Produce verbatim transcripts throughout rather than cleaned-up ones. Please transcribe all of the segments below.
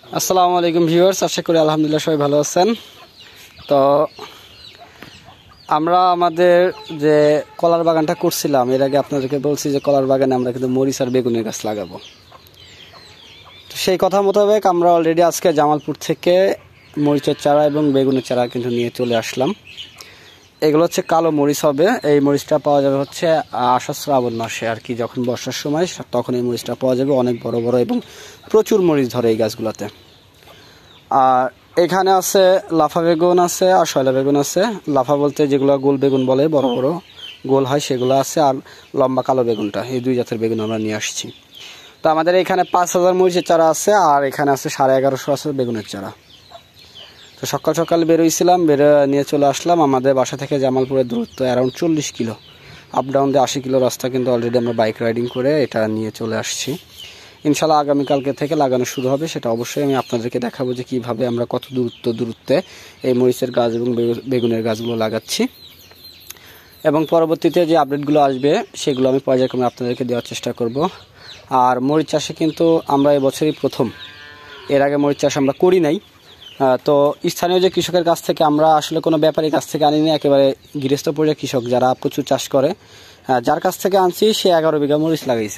আসসালামু আলাইকুম ভিউয়ার্স, আশা করি আলহামদুলিল্লাহ সবাই ভালো আছেন। তো আমরা আমাদের যে কলার বাগানটা করছিলাম, এর আগে আপনাদেরকে বলছি যে কলার বাগানে আমরা কিন্তু মরিচ আর বেগুনের গাছ লাগাবো। তো সেই কথা মোতাবেক আমরা অলরেডি আজকে জামালপুর থেকে মরিচের চারা এবং বেগুনের চারা কিন্তু নিয়ে চলে আসলাম। এগুলো হচ্ছে কালো মরিচ হবে। এই মরিচটা পাওয়া যাবে হচ্ছে আষাঢ় শ্রাবণ মাসে আর কি, যখন বর্ষার সময় তখন এই মরিচটা পাওয়া যাবে। অনেক বড় বড় এবং প্রচুর মরিচ ধরে এই গাছগুলোতে। আর এখানে আছে লাফা বেগুন আছে আর শয়লা বেগুন আছে। লাফা বলতে যেগুলো গোল বেগুন বলে, বড় বড় গোল হয়, সেগুলো আছে। আর লম্বা কালো বেগুনটা, এই দুই জাতের বেগুন আমরা নিয়ে আসছি। তো আমাদের এখানে পাঁচ হাজার মরিচের চারা আছে, আর এখানে আছে সাড়ে এগারোশো আছে বেগুনের চারা। তো সকাল সকাল বেরোইছিলাম, বেরো নিয়ে চলে আসলাম। আমাদের বাসা থেকে জামালপুরের দূরত্ব অ্যারাউন্ড চল্লিশ কিলো, আপ ডাউন দিয়ে আশি কিলো রাস্তা কিন্তু অলরেডি আমরা বাইক রাইডিং করে এটা নিয়ে চলে আসছি। ইনশাল্লাহ আগামীকালকে থেকে লাগানো শুরু হবে, সেটা অবশ্যই আমি আপনাদেরকে দেখাবো যে কীভাবে আমরা কত দূরত্ব দূরত্বে এই মরিচের গাছ এবং বেগুনের গাছগুলো লাগাচ্ছি। এবং পরবর্তীতে যে আপডেটগুলো আসবে সেগুলো আমি পর্যায়ক্রমে আপনাদেরকে দেওয়ার চেষ্টা করব। আর মরিচ চাষে কিন্তু আমরা এবছরই প্রথম, এর আগে মরিচ চাষ আমরা করি নাই। তো স্থানীয় যে কৃষকের কাছ থেকে আমরা আসলে কোনো ব্যাপারীর কাছ থেকে আনিনি, একেবারে গৃহস্থ পর্যায়ে কৃষক যারা প্রচুর চাষ করে, যার কাছ থেকে আনছি সে এগারো বিঘা মরিচ লাগাইছে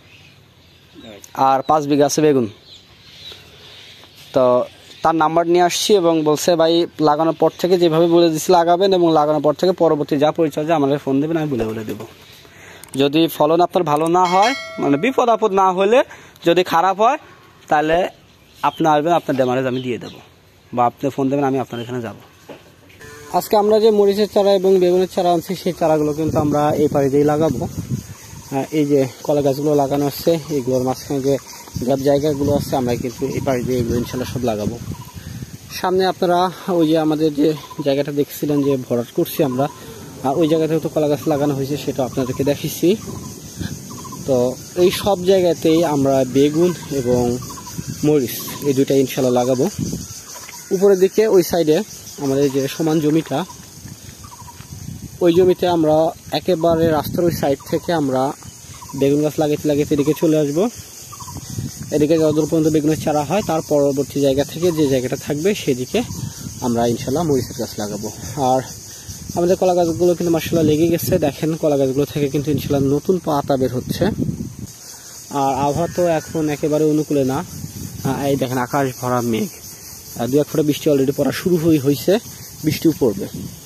আর পাঁচ বিঘা আছে বেগুন। তো তার নাম্বার নিয়ে আসছি এবং বলছে ভাই লাগানোর পর থেকে যেভাবে বলে দিচ্ছি লাগাবেন, এবং লাগানোর পর থেকে পরবর্তী যা পরিচর্যা আমাদের ফোন দেবেন, আমি বলে বলে দেবো। যদি ফলন আপনার ভালো না হয়, মানে বিপদ আপদ না হলে, যদি খারাপ হয় তাহলে আপনি আসবেন, আপনার ড্যামারেজ আমি দিয়ে দেবো, বা আপনি ফোন দেবেন, আমি আপনার এখানে যাব। আজকে আমরা যে মরিচের চারা এবং বেগুনের চারা আনছি সেই চারাগুলো কিন্তু আমরা এই পাড়ে দিয়েই লাগাবো। এই যে কলা গাছগুলো লাগানো আছে, এগুলোর মাঝখানে যে গ্যাপ জায়গাগুলো আছে আমরা কিন্তু এই পাড়ে দিয়ে এগুলো ইনশাল্লাহ সব লাগাবো। সামনে আপনারা ওই যে আমাদের যে জায়গাটা দেখছিলেন যে ভরাট করছি আমরা, ওই জায়গাতেও তো কলা গাছ লাগানো হয়েছে, সেটা আপনাদেরকে দেখিয়েছি। তো এই সব জায়গাতেই আমরা বেগুন এবং মরিচ এই দুইটা ইনশাল্লাহ লাগাবো। উপরের দিকে ওই সাইডে আমাদের যে সমান জমিটা, ওই জমিতে আমরা একেবারে রাস্তার ওই সাইড থেকে আমরা বেগুন গাছ লাগাইতে লাগাইতে এদিকে চলে আসবো। এদিকে যতদূর পর্যন্ত বেগুনের চারা হয়, তার পরবর্তী জায়গা থেকে যে জায়গাটা থাকবে সেদিকে আমরা ইনশাল্লাহ মরিচের গাছ লাগাবো। আর আমাদের কলা গাছগুলো কিন্তু মাশাআল্লাহ লেগে গেছে, দেখেন কলা গাছগুলো থেকে কিন্তু ইনশাল্লাহ নতুন পাতা বের হচ্ছে। আর আবহাওয়া তো এখন একেবারে অনুকূলে না, এই দেখেন আকাশ ভরা মেঘ, দু এক ফোঁটা বৃষ্টি অলরেডি পড়া শুরু হয়ে হয়েছে, বৃষ্টিও পড়বে।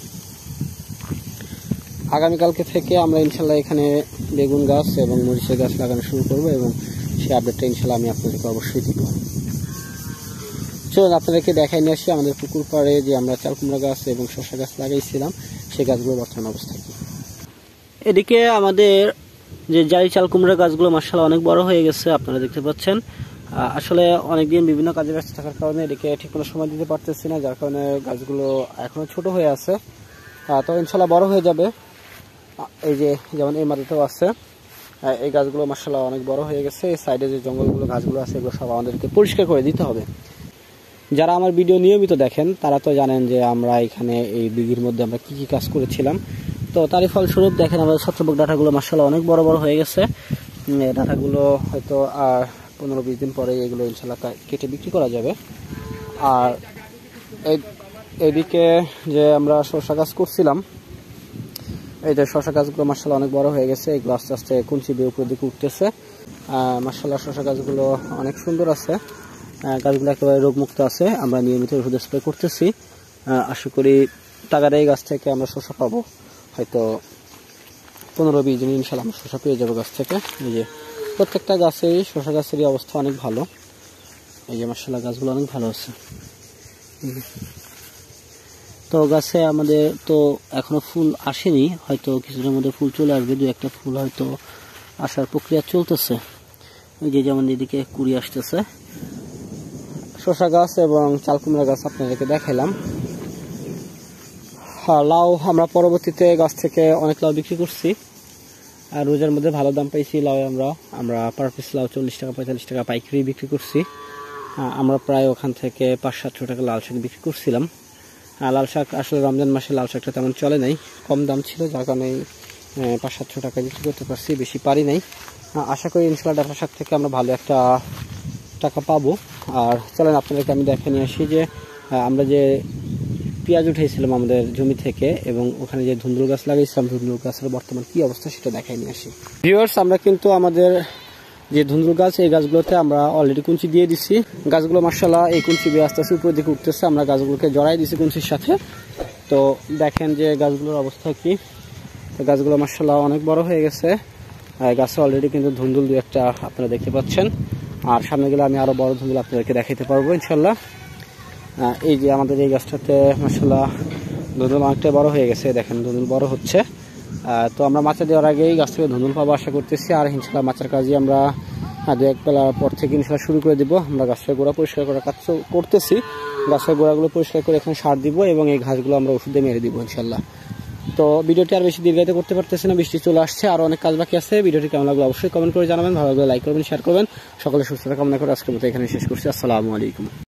আগামীকালকে থেকে আমরা ইনশাল্লাহ এখানে বেগুন গাছ এবং মরিচের গাছ লাগানো শুরু করব, এবং সেই আপডেটটা ইনশাল্লাহ আমি আপনাদেরকে অবশ্যই দিব। চলুন আপনাদেরকে দেখাই নিয়ে আসি আমাদের পুকুর পাড়ে যে আমরা চাল কুমড়া গাছ এবং শসা গাছ লাগাইছিলাম, সেই গাছগুলোর বর্তমান অবস্থা কি। এদিকে আমাদের যে জালি চাল কুমড়া গাছগুলো মাশাআল্লাহ অনেক বড় হয়ে গেছে, আপনারা দেখতে পাচ্ছেন। আসলে অনেকদিন বিভিন্ন কাজে ব্যস্ত থাকার কারণে এদিকে ঠিক কোনো সময় দিতে পারতেছি না, যার কারণে গাছগুলো এখনো ছোট হয়ে আছে। তো ইনশাল্লাহ বড় হয়ে যাবে। এই যে যেমন এই মাটিতেও আছে, এই গাছগুলো মাশাআল্লাহ অনেক বড় হয়ে গেছে। এই সাইডে যে জঙ্গলগুলো গাছগুলো আছে এগুলো সব আমাদেরকে পরিষ্কার করে দিতে হবে। যারা আমার ভিডিও নিয়মিত দেখেন তারা তো জানেন যে আমরা এখানে এই বিঘির মধ্যে আমরা কি কি কাজ করেছিলাম। তো তারই ফলস্বরূপ দেখেন আমাদের ছত্রভোগ ডাঁটাগুলো মাশাআল্লাহ অনেক বড় বড় হয়ে গেছে। ডাঁটাগুলো হয়তো আর পনেরো বিশ দিন পরে এগুলো ইনশাল্লাহ কেটে বিক্রি করা যাবে। আর এইদিকে যে আমরা শসা গাছ করছিলাম, এই যে শসা গাছগুলো মাশাআল্লাহ অনেক বড় হয়ে গেছে, এগুলো আস্তে আস্তে কুঞ্চি দিয়ে উপরের দিকে উঠতেছে। মাশাআল্লাহ শসা গাছগুলো অনেক সুন্দর আছে, গাছগুলো একেবারে রোগমুক্ত আছে। আমরা নিয়মিত ওষুধ স্প্রে করতেছি, আশা করি টাকার এই গাছ থেকে আমরা শসা পাবো, হয়তো পনেরো বিশ দিন ইনশাল্লাহ আমরা শসা পেয়ে যাবো গাছ থেকে। এই যে প্রত্যেকটা গাছেই শসা গাছেরই অবস্থা অনেক ভালো, এই যে মাশাআল্লাহ গাছগুলো অনেক ভালো আছে। তো গাছে আমাদের তো এখনো ফুল আসেনি, হয়তো কিছুদিনের মধ্যে ফুল চলে আসবে, দু একটা ফুল হয়তো আসার প্রক্রিয়া চলতেছে। এই যে যেমন এদিকে কুড়ি আসতেছে। শসা গাছ এবং চাল কুমড়া গাছ আপনাদেরকে দেখালাম। হ্যাঁ, লাউ আমরা পরবর্তীতে গাছ থেকে অনেক লাউ বিক্রি করছি, আর রোজার মধ্যে ভালো দাম পাইছি লাউ। আমরা আমরা পার পিস লাউ চল্লিশ টাকা পঁয়তাল্লিশ টাকা পাইকারি বিক্রি করছি। আমরা প্রায় ওখান থেকে পাঁচ সাতশো টাকা লাল শাক বিক্রি করছিলাম। লাল শাক আসলে রমজান মাসে লাল শাকটা তেমন চলে নাই, কম দাম ছিল, যার কারণে পাঁচ সাতশো টাকা বিক্রি করতে পারছি, বেশি পারি নাই। আশা করি ইনশাল্লাহ ডাঁটা শাক থেকে আমরা ভালো একটা টাকা পাবো। আর চলেন আপনাদেরকে আমি দেখে নিয়ে আসি যে আমরা যে পেঁয়াজ উঠেছিলাম আমাদের জমি থেকে এবং ওখানে যে ধুন্দুল গাছ লাগিয়েছিলাম ধুন্দুল গাছের বর্তমান কি অবস্থা সেটা দেখাই নিয়ে আসি। ভিউয়ার্স, আমরা কিন্তু আমাদের যে ধুন্দুল গাছ এই গাছগুলোতে আমরা অলরেডি কুঞ্চি দিয়ে দিচ্ছি। গাছগুলো মাশাআল্লাহ এই কুঞ্চি দিয়ে আস্তে আস্তে উপরের দিকে উঠতেছে। আমরা গাছগুলোকে জড়াই দিচ্ছি কুঞ্চির সাথে। তো দেখেন যে গাছগুলোর অবস্থা কি। তো গাছগুলো মাশাআল্লাহ অনেক বড় হয়ে গেছে। গাছে অলরেডি কিন্তু ধুন্দুল দু একটা আপনারা দেখতে পাচ্ছেন। আর সামনে গেলে আমি আরো বড় ধুন্দুল আপনাদেরকে দেখাতে পারবো ইনশাল্লাহ। এই যে আমাদের এই গাছটাতে মাশাআল্লাহ ধুন্দুল অনেকটা বড় হয়ে গেছে। দেখেন ধুন্দুল বড় হচ্ছে। তো আমরা মাচা দেওয়ার আগেই গাছ থেকে ধুন্দুল পাবো আশা করতেছি। আর ইনশাল্লাহ মাচার কাজই আমরা দু এক বেলা পর থেকে ইনশাল্লাহ শুরু করে দিব। আমরা গাছের গোড়া পরিষ্কার করার কাজ করতেছি। গাছের গোড়াগুলো পরিষ্কার করে এখানে সার দিব এবং এই ঘাসগুলো আমরা ওষুধে মেরে দিব ইনশাল্লাহ। তো ভিডিওটি আর বেশি দীর্ঘায়িত করতে পারতেছি না, বৃষ্টি চলে আসছে, আরো অনেক কাজ বাকি আছে। ভিডিওটি কেমন লাগলো অবশ্যই কমেন্ট করে জানাবেন, ভালো লাগলে লাইক করবেন, শেয়ার করবেন। সকলে সুস্থতা কামনা করে আজকের মতো এখানে শেষ করছি। আসসালামু আলাইকুম।